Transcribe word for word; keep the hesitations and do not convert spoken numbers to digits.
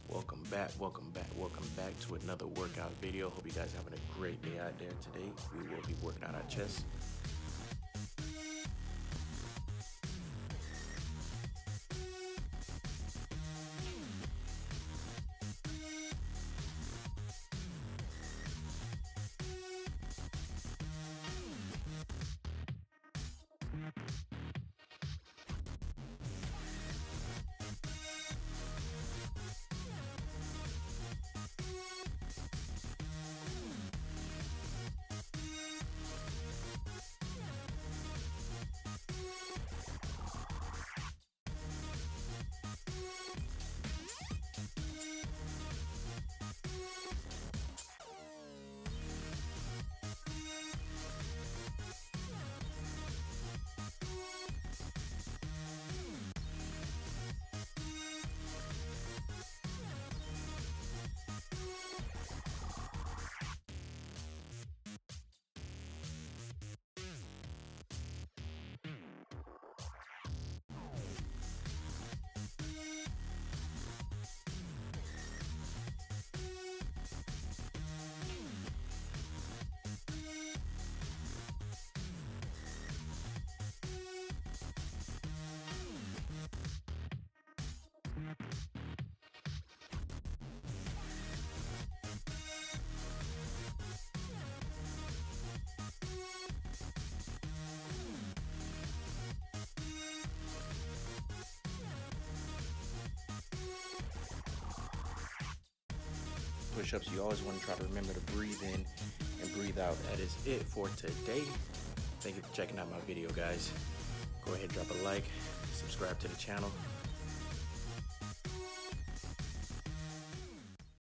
Welcome back, welcome back, welcome back to another workout video. Hope you guys are having a great day out there today. We will be working out our chest. Push-ups, you always want to try to remember to breathe in and breathe out. That is it for today. Thank you for checking out my video, guys. Go ahead, drop a like, subscribe to the channel.